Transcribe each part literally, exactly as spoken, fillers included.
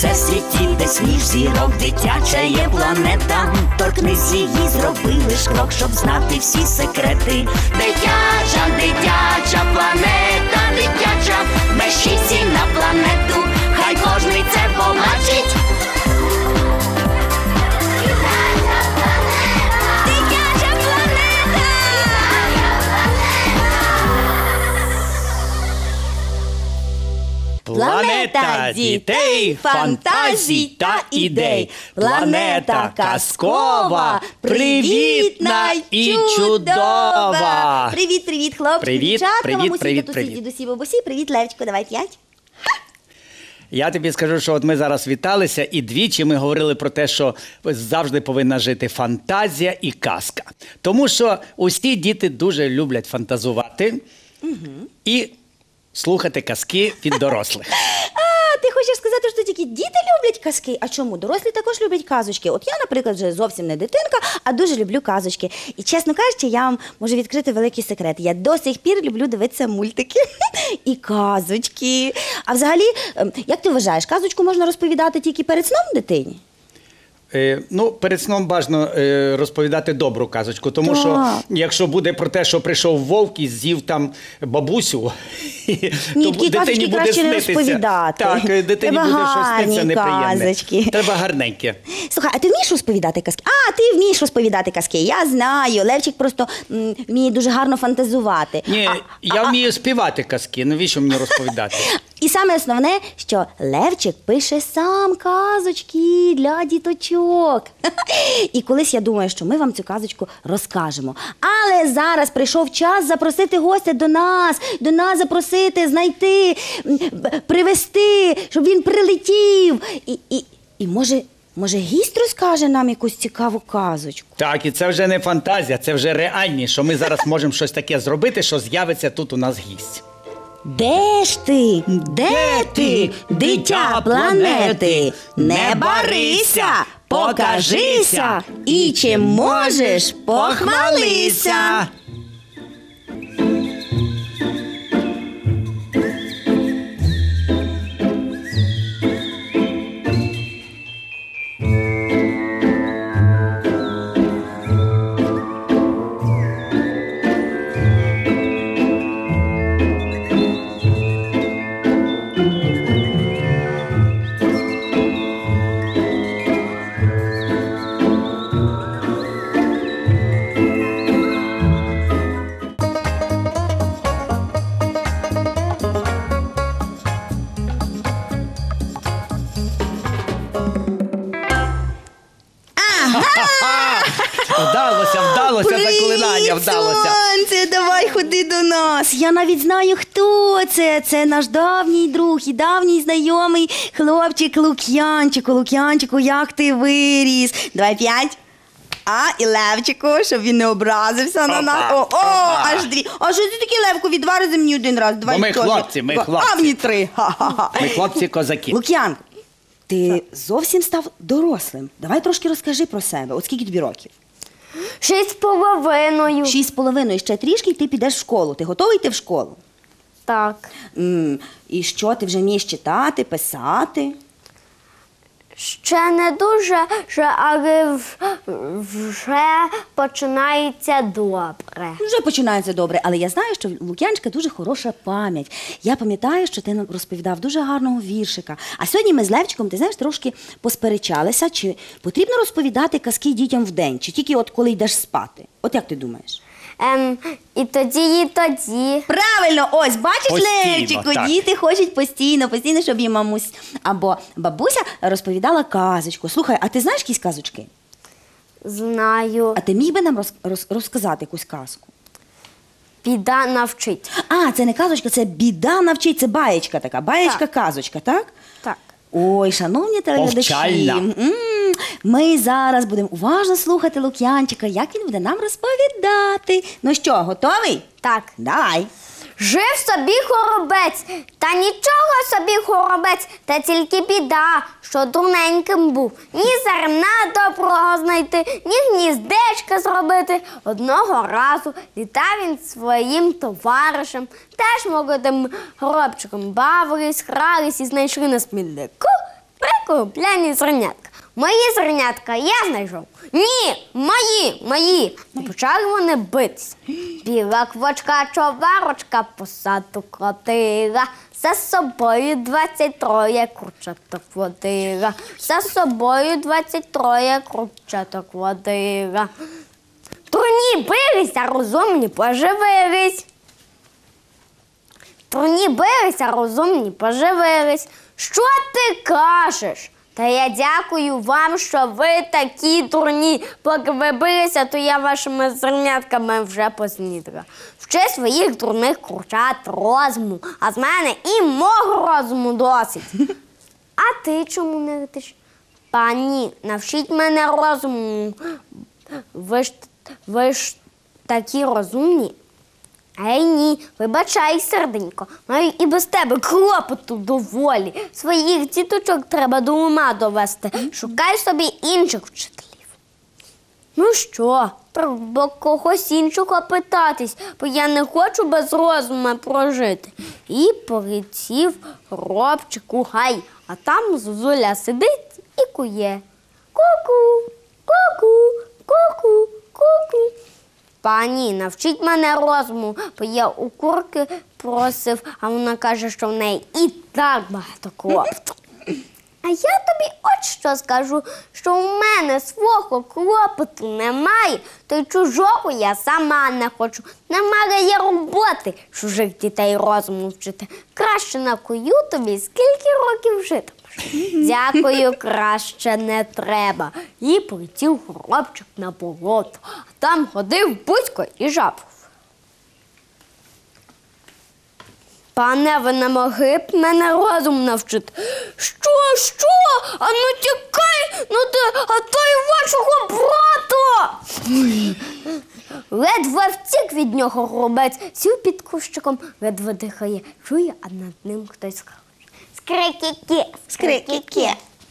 всесвіті, десь між зірок дитяча є планета. Торкнись її, зроби лиш крок, щоб знати всі секрети. Дитяча, дитяча планета, дитяча, мерщій всі на планету, хай кожний це побачить. Планета дітей, фантазій та ідей. Планета казкова, привітна і чудова. Привіт, привіт, хлопці, Привіт, дівчатка, привіт, мамусі, привіт, татусі, привіт. дідусі, бабусі. Привіт, Левчику, давай п'ять. Я тобі скажу, що от ми зараз віталися, і двічі ми говорили про те, що завжди повинна жити фантазія і казка. Тому що усі діти дуже люблять фантазувати угу. і слухати казки від дорослих. А, ти хочеш сказати, що тільки діти люблять казки? А чому? Дорослі також люблять казочки. От я, наприклад, вже зовсім не дитинка, а дуже люблю казочки. І, чесно кажучи, я вам можу відкрити великий секрет. Я до сих пір люблю дивитися мультики і казочки. А взагалі, як ти вважаєш, казочку можна розповідати тільки перед сном дитині? Е, ну, перед сном бажано е, розповідати добру казочку, тому так. що якщо буде про те, що прийшов вовк і з'їв там бабусю, Ні, то дитині буде снитися. Розповідати. Так, дитині Треба буде щось гарні сниться неприємне. казочки. Треба гарненьке. Слухай, а ти вмієш розповідати казки? А, ти вмієш розповідати казки, я знаю. Левчик просто м, вміє дуже гарно фантазувати. Ні, а, я а, вмію співати казки, навіщо мені розповідати? І саме основне, що Левчик пише сам казочки для діточок. І колись я думаю, що ми вам цю казочку розкажемо. Але зараз прийшов час запросити гостя до нас, до нас запросити, знайти, привезти, щоб він прилетів. І, і, і може, може гість розкаже нам якусь цікаву казочку? Так, і це вже не фантазія, це вже реальність, що ми зараз можемо щось таке зробити, що з'явиться тут у нас гість. Де ж ти? Де ти, дитя планети? Не барися, покажися, і чим можеш, похвалися. Вдалося, вдалося, заклинання вдалося. Сонце, давай ходи до нас. Я навіть знаю, хто це. Це наш давній друг і давній знайомий хлопчик Лук'янчику. Лук'янчику, як ти виріс? Давай п'ять. А, і Левчику, щоб він не образився на нас. О, о, аж дві. А що ти таке, Левку, від два рази мені один раз? Давай Бо ми теж. хлопці, ми хлопці. А мені три. Ха-ха-ха. Ми хлопці-козаки. Лук'янко, ти зовсім став дорослим. Давай трошки розкажи про себе. От скільки тобі років? Шість з половиною. Шість з половиною. Ще трішки, і ти підеш в школу. Ти готовий йти в школу? Так. М, І що, ти вже вмієш читати, писати? Ще не дуже, вже, але в- вже починається добре. Вже починається добре, але я знаю, що в Лук'янчика дуже хороша пам'ять. Я пам'ятаю, що ти нам розповідав дуже гарного віршика. А сьогодні ми з Левчиком, ти знаєш, трошки посперечалися, чи потрібно розповідати казки дітям вдень, чи тільки от коли йдеш спати. От як ти думаєш? Ем, і тоді, і тоді. Правильно, ось, бачиш, Постійно, Левчику, так. діти хочуть постійно, постійно, щоб їм мамусь або бабуся розповідала казочку. Слухай, а ти знаєш якісь казочки? Знаю. А ти міг би нам роз, роз, розказати якусь казку? Біда навчить. А, це не казочка, це біда навчить, це баєчка така, баєчка-казочка, так? Так. Ой, шановні телеглядачі, Повчальна. м, ми зараз будемо уважно слухати Лук'янчика, як він буде нам розповідати. Ну що, готовий? Так. Давай. Жив собі хоробець, та нічого собі хоробець, та тільки біда, що дурненьким був. Ні зерна доброго знайти, ні гніздечка зробити. Одного разу літав він своїм товаришем, теж молодим горобчиком бавились, грались і знайшли на смітнику Прикупляні зернятка. Мої зернятка я знайшов. Ні, мої, мої. І почали вони битися. Біла квочка, човарочка, по саду кротила. За собою двадцять троє курчаток водила. За собою двадцять троє курчаток водила. Турні билися, розумні поживились. Турні билися, розумні поживились. Що ти кажеш? Та я дякую вам, що ви такі дурні. Поки ви билися, то я вашими зернятками вже поснідала. Вчи своїх дурних курчат розуму, а з мене і мого розуму досить. А ти чому не летиш? Пані, навчіть мене розуму. Ви ж, ви ж такі розумні. Ей, ні, вибачай, серденько, маю і без тебе клопоту доволі. Своїх діточок треба до ума довести. Шукай собі інших вчителів. Ну що, треба когось іншого питатись, бо я не хочу без розуму прожити. І полетів Робчик у гай, а там Зозуля сидить і кує. Ку-ку, ку-ку, ку-ку, ку-ку. Пані, навчіть мене розуму, бо я у курки просив, а вона каже, що в неї і так багато клопоту. А я тобі от що скажу, що у мене свого клопоту немає, то й чужого я сама не хочу. Немає роботи чужих дітей розуму вчити. Краще накую тобі, скільки років житимеш. Дякую, краще не треба. І полетів Горобчик на болото, а там ходив Бузько і жабав. Пане, ви не могли б мене розум навчити? Що, що? А ну тікай, ну ти, а то й вашого брата! Ледве втік від нього горобець, сів під кущиком, ледве дихає, чує, а над ним хтось скаже. Скрекіке, скрекіке.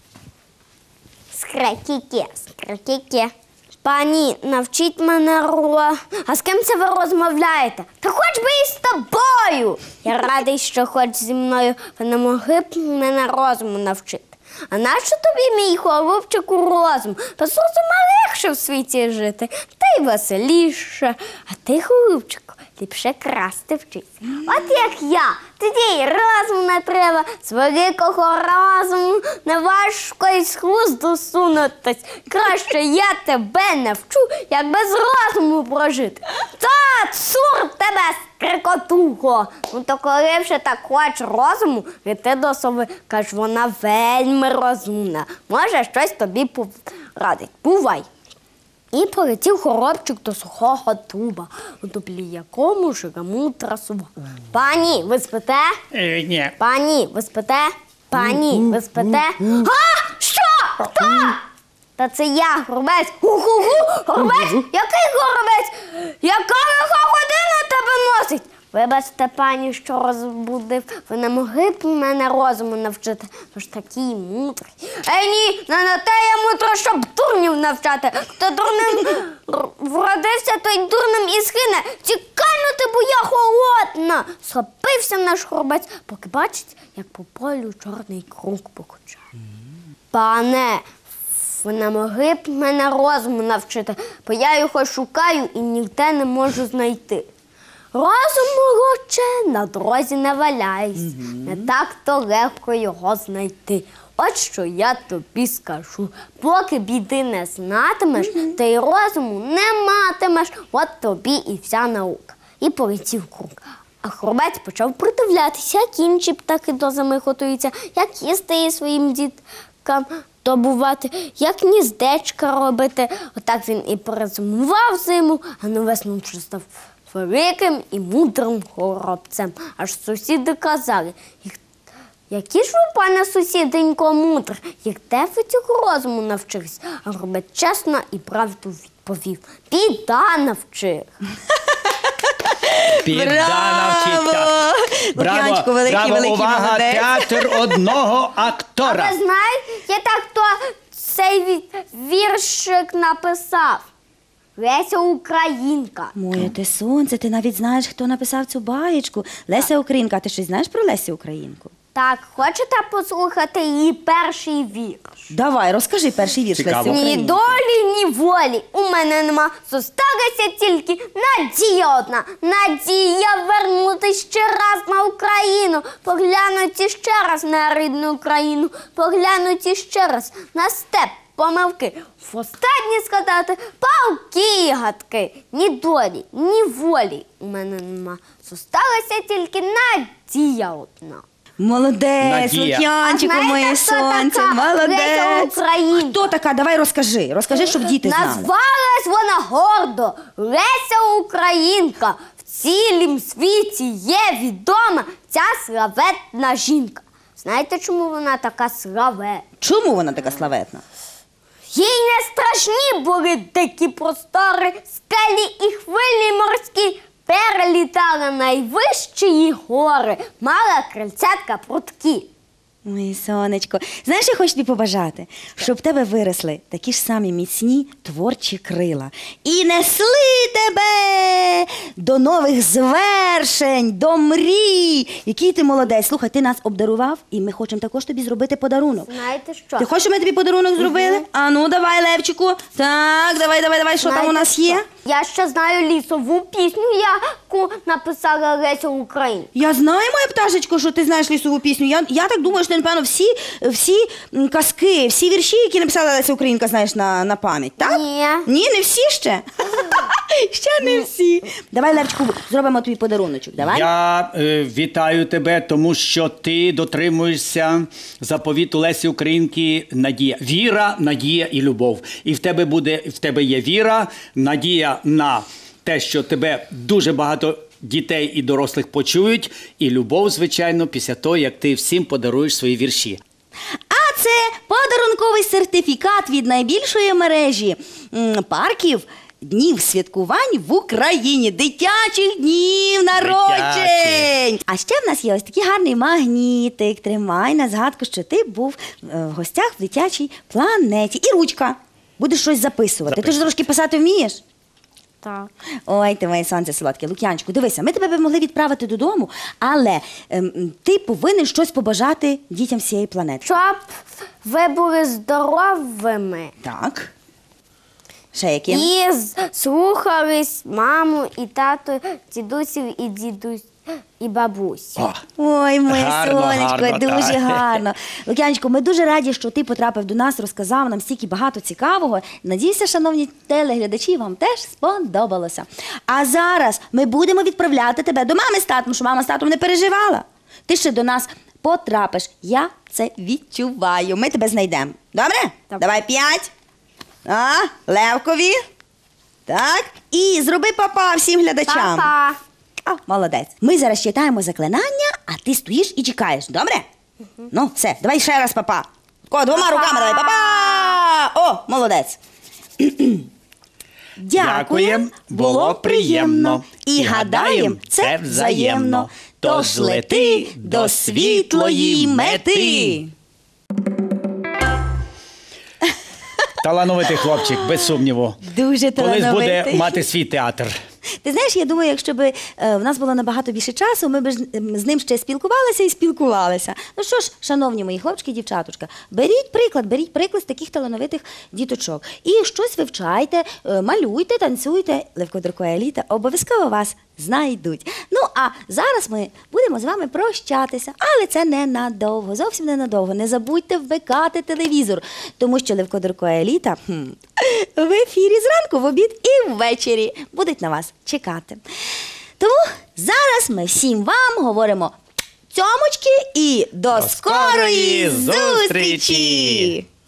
Скрекіке, скрекіке. Пані, навчіть мене ро... А з ким це ви розмовляєте? Та хоч би і з тобою. Я радий, що хоч зі мною ви не могли б мене розуму навчити. А нащо тобі, мій голубчику, розум? Без розуму легше в світі жити, та й веселіше. А ти, голубчику, ліпше красти вчися. От як я, тоді й розуму не треба, з великого розуму не важко й з глузду сунутись. Краще я тебе навчу, як без розуму прожити. Та, цур тебе, скрикотухо! Ну то коли вже так хочеш розуму, йти до сови, каж, вона вельми розумна. Може, щось тобі порадить. Бувай! І полетів Горобчик до сухого дуба, у дублі якому жила мудра сова. Пані, ви спите? Е, ні. Пані, ви спите? Пані, ви спите? А? Що? Хто? Та це я, горобець. Гу-гу-гу, горобець? Який горобець? Яка лиха година тебе носить? Вибачте, пані, що розбудив. Ви не могли б мене розуму навчити? Ви ж такий мудрий. Ей, ні, не на те я мудро, щоб дурнів навчати. Хто дурним вродився, той дурним і схине. Тікайнути, бо я холодна. Схопився наш горобець, поки бачить, як по полю чорний круг покучає. Пане, ви не могли б мене розуму навчити, бо я його шукаю і ніде не можу знайти. Розум, молодче, на дорозі не валяйся, mm-hmm. не так-то легко його знайти. От що я тобі скажу, поки біди не знатимеш, mm-hmm. та й розуму не матимеш, от тобі і вся наука. І полетів круг. А горобець почав придивлятися, як інші птахи до зими готуються, як їсти її своїм діткам добувати, як гніздечка робити. Отак він і перезимував зиму, а на весну вже став великим і мудрим горобцем. Аж сусіди казали, які ж ви, пане сусіденько, мудрий, як де ви цього розуму навчились? А горобець чесно і правду відповів. Біда навчив. Біда навчить. Браво, Лук'янчику, великий, браво, великий увага, молодець. театр одного А актора. ви знаєте, так хто цей ві- віршик написав? Леся Українка. Моє ти сонце, ти навіть знаєш, хто написав цю баєчку. Леся Українка. А ти щось знаєш про Лесю Українку? Так, хочете послухати її перший вірш? Давай, розкажи перший вірш Цікаво. Лесі Ні Українки. долі, ні волі у мене нема. Зосталася тільки надія одна. Надія вернути ще раз на Україну. Поглянути ще раз на рідну країну. Поглянути ще раз на степ, помилки. Востаннє сказати палки і гадки. Ні долі, ні волі у мене нема. Зосталася тільки надія одна. Молодець, Надія. Лук'янчику, А знаєте, моє хто сонце, така Леся молодець. Українка? Хто така? Давай розкажи, розкажи, щоб діти знали. Назвалась вона гордо Леся Українка. В цілім світі є відома ця славетна жінка. Знаєте, чому вона така славетна? Чому вона така славетна? Їй не страшні були дикі простори, скелі і хвилі морські. Перелітала найвищі її гори, мала крильцятка прудкі. Моє сонечко, знаєш, я хочу тобі побажати, щоб в тебе виросли такі ж самі міцні творчі крила. І несли тебе до нових звершень, до мрій. Який ти молодець. Слухай, ти нас обдарував, і ми хочемо також тобі зробити подарунок. Знаєте що? Ти хочеш, щоб ми тобі подарунок зробили? А ну, давай, Левчику. Так, давай, давай, давай, що там у Знаєте нас що? є? Я ще знаю лісову пісню, яку написала Леся Українка. Я знаю, моя пташечко, що ти знаєш лісову пісню. Я, я так думаю, що ти, напевно, всі, всі м, казки, всі вірші, які написала Леся Українка, знаєш на, на пам'ять, так? Ні. Ні, не всі ще? Ще не всі. Давай, Левчику, зробимо тобі подаруночок, давай. Я е, вітаю тебе, тому що ти дотримуєшся заповіту Лесі Українки надія. Віра, надія і любов. І в тебе буде, в тебе є віра, надія на те, що тебе дуже багато дітей і дорослих почують, і любов, звичайно, після того, як ти всім подаруєш свої вірші. А це подарунковий сертифікат від найбільшої мережі м, парків днів святкувань в Україні. Дитячих днів народжень. А ще в нас є ось такий гарний магнітик. Тримай на згадку, що ти був е, в гостях в дитячій планеті. І ручка. Будеш щось записувати. Ти ж Записую. трошки писати вмієш? Так. Ой, ти моє сонце солодке. Лук'янчику, дивися, ми тебе б могли відправити додому, але ем, ти повинен щось побажати дітям всієї планети. Щоб ви були здоровими Так. Ще яким? і з- слухались маму і тату, дідусів і дідусь і бабусь. О, Ой, моє Гарно, сонечко, гарно, дуже так. гарно. Лук'янечко, ми дуже раді, що ти потрапив до нас, розказав нам стільки багато цікавого. Надіюся, шановні телеглядачі, вам теж сподобалося. А зараз ми будемо відправляти тебе до мами з татом, щоб мама з татом не переживала. Ти ще до нас потрапиш. Я це відчуваю. Ми тебе знайдемо. Добре? Так. Давай п'ять. А, Левкові. Так. І зроби папа всім глядачам. Па-па. А, молодець. Ми зараз читаємо заклинання, а ти стоїш і чекаєш, добре? Ну, все, давай ще раз, папа. Ко, двома Па-па. руками давай, папа! О, молодець. Дякуєм, було приємно. І гадаєм, це взаємно. Тож лети до світлої мети. талановитий хлопчик, без сумніву. Дуже Колись буде талановитий. мати свій театр. Ти знаєш, я думаю, якщо б е, в нас було набагато більше часу, ми б ж, м, з ним ще спілкувалися і спілкувалися. Ну що ж, шановні мої хлопчики і дівчаточка, беріть приклад, беріть приклад з таких талановитих діточок. І щось вивчайте, е, малюйте, танцюйте. Левко Дурко і Еліта обов'язково вас знайдуть. Ну, а зараз ми будемо з вами прощатися. Але це ненадовго, зовсім ненадовго. Не забудьте вмикати телевізор, тому що Левко Дурко і Еліта хм, в ефірі зранку, в обід і ввечері будуть на вас чекати. Тому зараз ми всім вам говоримо цьомочки і до, До скорої скорої зустрічі! зустрічі!